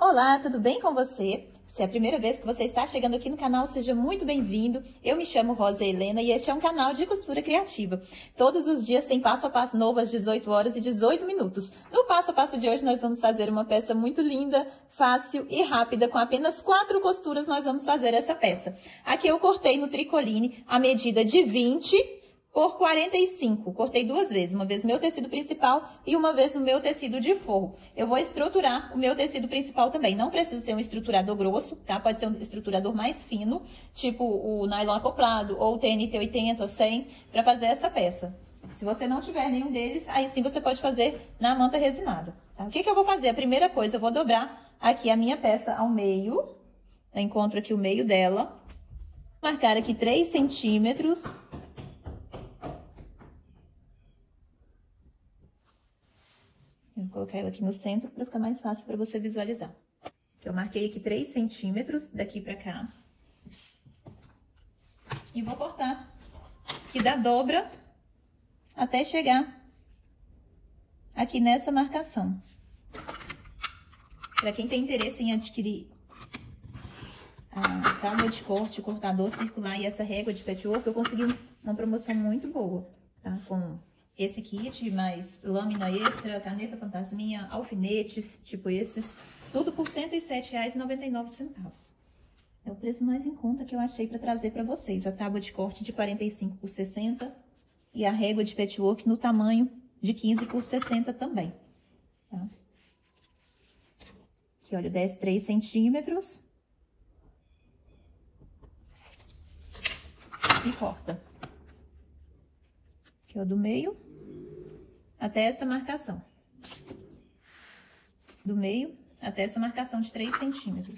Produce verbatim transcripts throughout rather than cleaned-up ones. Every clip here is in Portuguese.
Olá, tudo bem com você? Se é a primeira vez que você está chegando aqui no canal, seja muito bem-vindo. Eu me chamo Rosa Helena e este é um canal de costura criativa. Todos os dias tem passo a passo novo às dezoito horas e dezoito minutos. No passo a passo de hoje nós vamos fazer uma peça muito linda, fácil e rápida. Com apenas quatro costuras nós vamos fazer essa peça. Aqui eu cortei no tricoline a medida de vinte por quarenta e cinco. Cortei duas vezes, uma vez no meu tecido principal e uma vez no meu tecido de forro. Eu vou estruturar o meu tecido principal também. Não precisa ser um estruturador grosso, tá? Pode ser um estruturador mais fino, tipo o nylon acoplado ou o T N T oitenta ou cem, para fazer essa peça. Se você não tiver nenhum deles, aí sim você pode fazer na manta resinada, tá? O que que eu vou fazer? A primeira coisa, eu vou dobrar aqui a minha peça ao meio. Eu encontro aqui o meio dela. Marcar aqui três centímetros. Eu vou colocar ela aqui no centro para ficar mais fácil para você visualizar. Eu marquei aqui três centímetros daqui para cá. E vou cortar aqui da dobra até chegar aqui nessa marcação. Para quem tem interesse em adquirir a tábua de corte, o cortador circular e essa régua de patchwork, eu consegui uma promoção muito boa, tá? Com esse kit, mais lâmina extra, caneta fantasminha, alfinetes, tipo esses, tudo por cento e sete reais e noventa e nove centavos. É o preço mais em conta que eu achei para trazer para vocês. A tábua de corte de quarenta e cinco por sessenta e a régua de patchwork no tamanho de quinze por sessenta também, tá? Aqui, olha, desce três centímetros e corta. Aqui, ó, do meio até essa marcação. Do meio até essa marcação de três centímetros.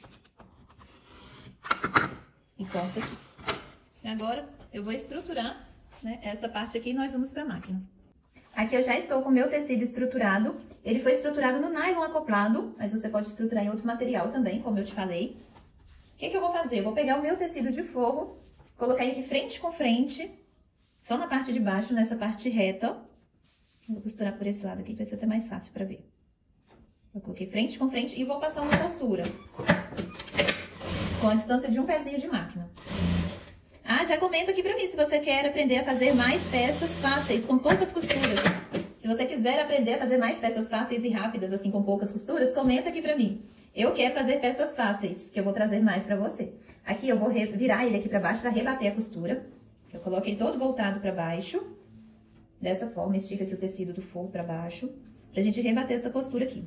E corta aqui. Agora, eu vou estruturar, né, essa parte aqui e nós vamos para a máquina. Aqui eu já estou com o meu tecido estruturado. Ele foi estruturado no nylon acoplado, mas você pode estruturar em outro material também, como eu te falei. O que que eu vou fazer? Eu vou pegar o meu tecido de forro, colocar ele aqui frente com frente, só na parte de baixo, nessa parte reta, ó. Vou costurar por esse lado aqui, que vai ser até mais fácil pra ver. Eu coloquei frente com frente e vou passar uma costura. Com a distância de um pezinho de máquina. Ah, já comenta aqui pra mim se você quer aprender a fazer mais peças fáceis, com poucas costuras. Se você quiser aprender a fazer mais peças fáceis e rápidas, assim, com poucas costuras, comenta aqui pra mim. Eu quero fazer peças fáceis, que eu vou trazer mais pra você. Aqui eu vou virar ele aqui pra baixo pra rebater a costura. Eu coloco ele todo voltado para baixo, dessa forma, estica aqui o tecido do forro para baixo, pra gente rebater essa costura aqui.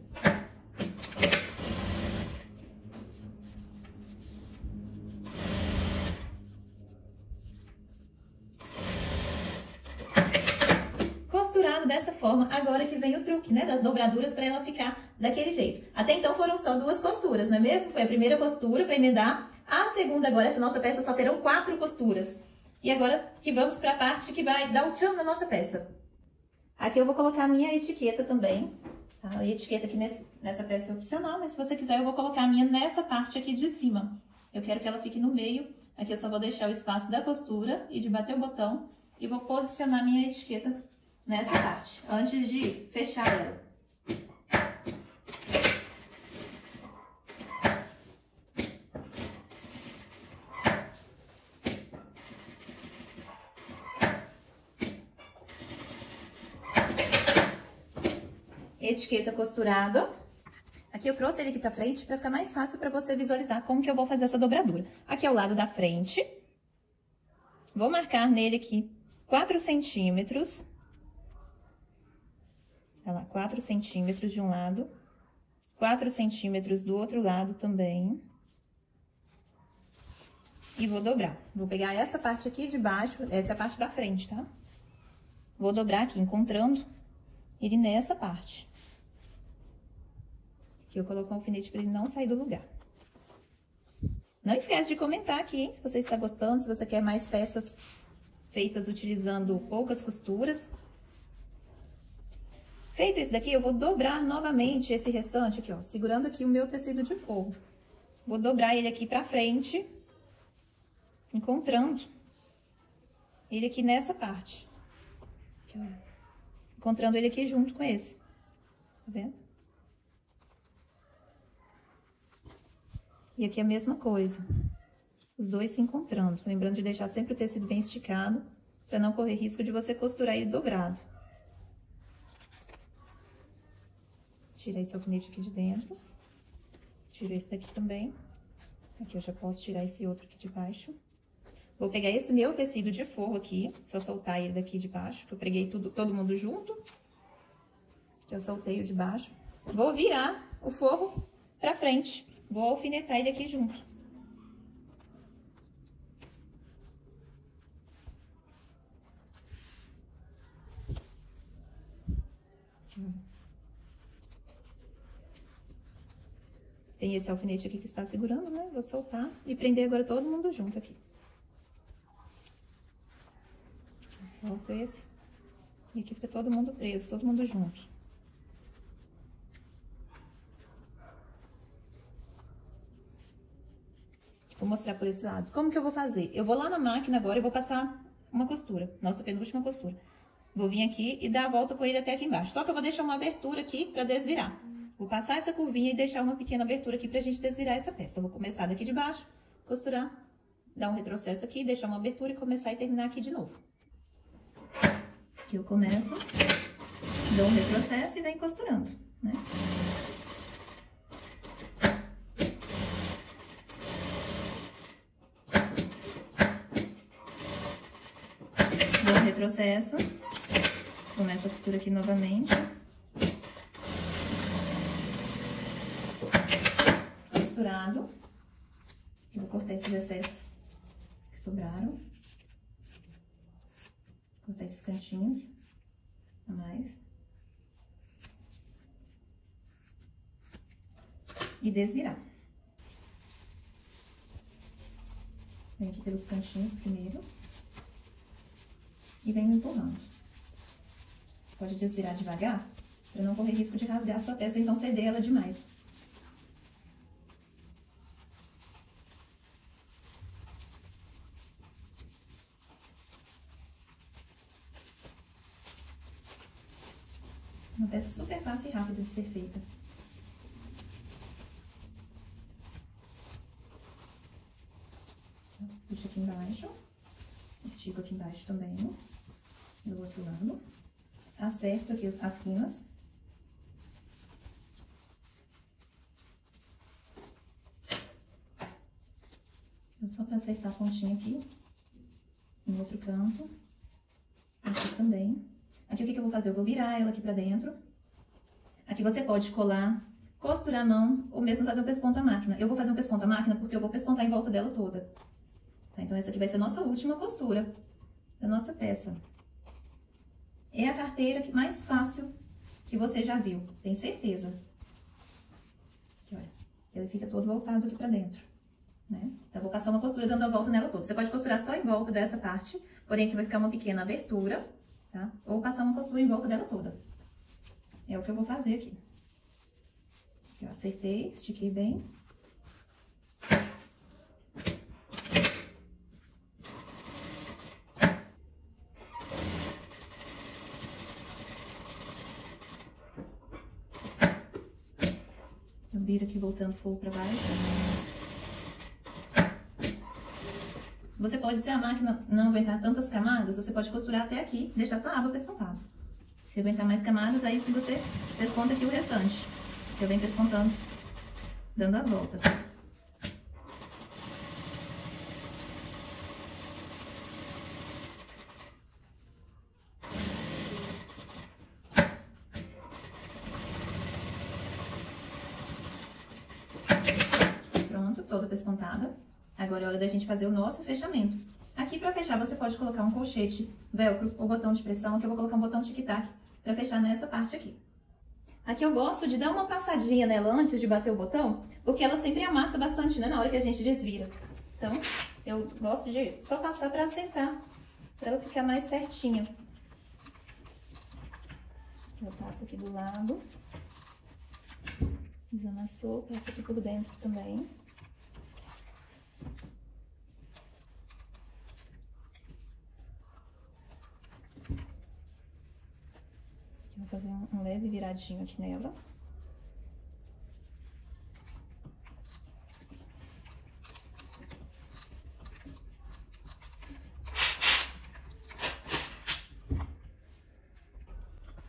Costurado dessa forma, agora que vem o truque, né, das dobraduras para ela ficar daquele jeito. Até então foram só duas costuras, não é mesmo? Foi a primeira costura para emendar, a segunda agora, essa nossa peça só terão quatro costuras. E agora que vamos para a parte que vai dar o tchan na nossa peça. Aqui eu vou colocar a minha etiqueta também. Tá? A etiqueta aqui nesse, nessa peça é opcional, mas se você quiser eu vou colocar a minha nessa parte aqui de cima. Eu quero que ela fique no meio. Aqui eu só vou deixar o espaço da costura e de bater o botão. E vou posicionar a minha etiqueta nessa parte, antes de fechar ela. Etiqueta costurada. Aqui eu trouxe ele aqui pra frente pra ficar mais fácil pra você visualizar como que eu vou fazer essa dobradura. Aqui é o lado da frente. Vou marcar nele aqui quatro centímetros. Tá lá, quatro centímetros de um lado. quatro centímetros do outro lado também. E vou dobrar. Vou pegar essa parte aqui de baixo, essa é a parte da frente, tá? Vou dobrar aqui, encontrando ele nessa parte. Aqui eu coloco um alfinete para ele não sair do lugar. Não esquece de comentar aqui, hein, se você está gostando, se você quer mais peças feitas utilizando poucas costuras. Feito isso daqui, eu vou dobrar novamente esse restante aqui, ó, segurando aqui o meu tecido de forro. Vou dobrar ele aqui pra frente, encontrando ele aqui nessa parte. Aqui, ó. Encontrando ele aqui junto com esse. Tá vendo? E aqui a mesma coisa. Os dois se encontrando. Lembrando de deixar sempre o tecido bem esticado, para não correr risco de você costurar ele dobrado. Tira esse alfinete aqui de dentro. Tiro esse daqui também. Aqui eu já posso tirar esse outro aqui de baixo. Vou pegar esse meu tecido de forro aqui, só soltar ele daqui de baixo, que eu preguei tudo, todo mundo junto. Eu soltei o de baixo. Vou virar o forro pra frente. Vou alfinetar ele aqui junto. Tem esse alfinete aqui que está segurando, né? Vou soltar e prender agora todo mundo junto aqui. Eu solto esse. E aqui fica todo mundo preso, todo mundo junto. Vou mostrar por esse lado. Como que eu vou fazer? Eu vou lá na máquina agora e vou passar uma costura. Nossa penúltima costura. Vou vir aqui e dar a volta com ele até aqui embaixo. Só que eu vou deixar uma abertura aqui para desvirar. Vou passar essa curvinha e deixar uma pequena abertura aqui pra gente desvirar essa peça. Eu vou começar daqui de baixo, costurar, dar um retrocesso aqui, deixar uma abertura e começar e terminar aqui de novo. Aqui eu começo, dou um retrocesso e venho costurando, né? Dou um retrocesso, começo a costura aqui novamente. Costurado. Eu vou cortar esses excessos que sobraram. Cortar esses cantinhos a mais. E desvirar. Vem aqui pelos cantinhos primeiro. E venho empurrando. Pode desvirar devagar, para não correr risco de rasgar a sua peça ou então ceder ela demais. Uma peça super fácil e rápida de ser feita. Puxo aqui embaixo, estico aqui embaixo também, do outro lado. Acerto aqui as quinas. Só para acertar a pontinha aqui, no outro canto, aqui também. Aqui o que que eu vou fazer? Eu vou virar ela aqui pra dentro. Aqui você pode colar, costurar a mão, ou mesmo fazer o pesponto à máquina. Eu vou fazer o pesponto à máquina porque eu vou pespontar em volta dela toda. Tá? Então essa aqui vai ser a nossa última costura da nossa peça. É a carteira que mais fácil que você já viu, tem certeza. Aqui, olha, ele fica todo voltado aqui pra dentro, né? Então eu vou passar uma costura dando a volta nela toda. Você pode costurar só em volta dessa parte, porém aqui vai ficar uma pequena abertura. Tá? Ou passar uma costura em volta dela toda. É o que eu vou fazer aqui. Aqui, ó, acertei, estiquei bem. Eu viro aqui voltando o fogo para baixo. Você pode, se a máquina não aguentar tantas camadas, você pode costurar até aqui, deixar só a aba pespontada. Se aguentar mais camadas, aí se você pesponta aqui o restante. Eu venho pespontando, dando a volta. Pronto, toda pespontada. Agora é hora da gente fazer o nosso fechamento. Aqui pra fechar você pode colocar um colchete, velcro ou botão de pressão. Aqui eu vou colocar um botão tic-tac pra fechar nessa parte aqui. Aqui eu gosto de dar uma passadinha nela antes de bater o botão, porque ela sempre amassa bastante, né, na hora que a gente desvira. Então, eu gosto de só passar pra assentar, pra ela ficar mais certinha. Eu passo aqui do lado. Desamassou, passo aqui por dentro também. Vou fazer um leve viradinho aqui nela.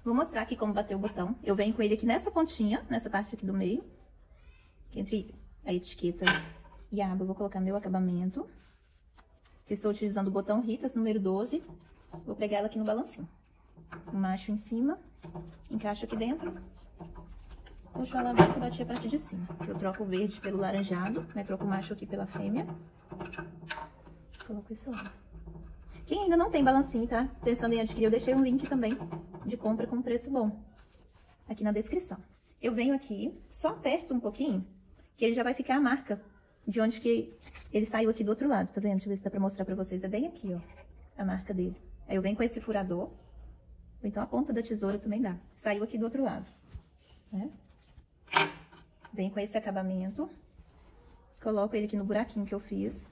Vou mostrar aqui como bater o botão. Eu venho com ele aqui nessa pontinha, nessa parte aqui do meio. Entre a etiqueta e a aba, eu vou colocar meu acabamento. Que estou utilizando o botão Ritas número doze. Vou pregar ela aqui no balancinho. O macho em cima, encaixo aqui dentro. Puxo a alavanca e bati a parte de cima. Eu troco o verde pelo laranjado, né? Troco o macho aqui pela fêmea. Coloco esse lado. Quem ainda não tem balancinho, tá? Pensando em adquirir, eu deixei um link também de compra com preço bom aqui na descrição. Eu venho aqui, só aperto um pouquinho, que ele já vai ficar a marca de onde que ele saiu aqui do outro lado, tá vendo? Deixa eu ver se dá pra mostrar pra vocês. É bem aqui, ó, a marca dele. Aí eu venho com esse furador, ou então a ponta da tesoura também dá. Saiu aqui do outro lado, né? Venho com esse acabamento, coloco ele aqui no buraquinho que eu fiz.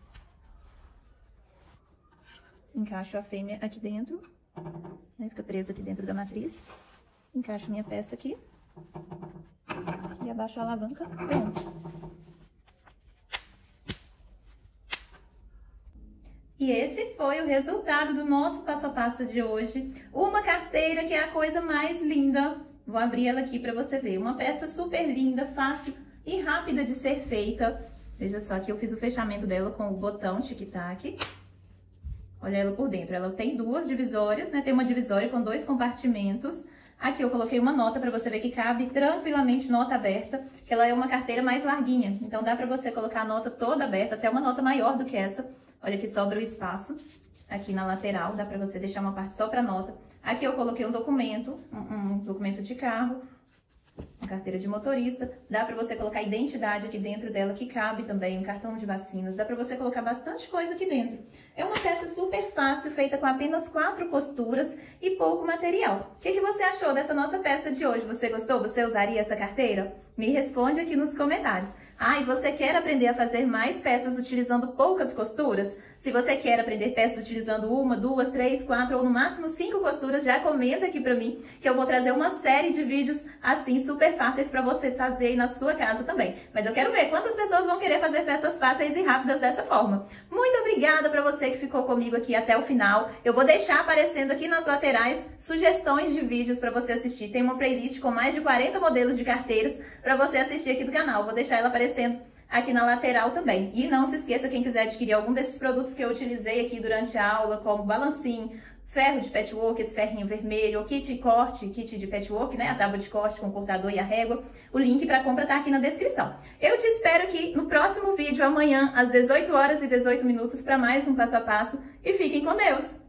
Encaixo a fêmea aqui dentro, né? Fica preso aqui dentro da matriz. Encaixo minha peça aqui. E abaixo a alavanca, pronto. E esse foi o resultado do nosso passo a passo de hoje. Uma carteira que é a coisa mais linda. Vou abrir ela aqui para você ver. Uma peça super linda, fácil e rápida de ser feita. Veja só que eu fiz o fechamento dela com o botão tic-tac. Olha ela por dentro. Ela tem duas divisórias, né? Tem uma divisória com dois compartimentos. Aqui eu coloquei uma nota para você ver que cabe tranquilamente nota aberta, que ela é uma carteira mais larguinha. Então dá para você colocar a nota toda aberta, até uma nota maior do que essa. Olha que sobra o espaço aqui na lateral, dá para você deixar uma parte só para nota. Aqui eu coloquei um documento, um, um documento de carro, uma carteira de motorista. Dá para você colocar identidade aqui dentro dela, que cabe também, um cartão de vacinas. Dá para você colocar bastante coisa aqui dentro. É uma peça super fácil, feita com apenas quatro costuras e pouco material. O que, que você achou dessa nossa peça de hoje? Você gostou? Você usaria essa carteira? Me responde aqui nos comentários. Ah, e você quer aprender a fazer mais peças utilizando poucas costuras? Se você quer aprender peças utilizando uma, duas, três, quatro ou no máximo cinco costuras, já comenta aqui pra mim que eu vou trazer uma série de vídeos assim super fáceis pra você fazer aí na sua casa também. Mas eu quero ver quantas pessoas vão querer fazer peças fáceis e rápidas dessa forma. Muito obrigada pra você que ficou comigo aqui até o final. Eu vou deixar aparecendo aqui nas laterais sugestões de vídeos pra você assistir. Tem uma playlist com mais de quarenta modelos de carteiras pra você assistir aqui do canal. Vou deixar ela aparecendo aqui na lateral também. E não se esqueça, quem quiser adquirir algum desses produtos que eu utilizei aqui durante a aula, como balancinho, ferro de patchwork, esse ferrinho vermelho, o kit de corte, kit de patchwork, né? A tábua de corte com o cortador e a régua. O link para compra tá aqui na descrição. Eu te espero aqui no próximo vídeo, amanhã, às dezoito horas e dezoito minutos, para mais um passo a passo. E fiquem com Deus!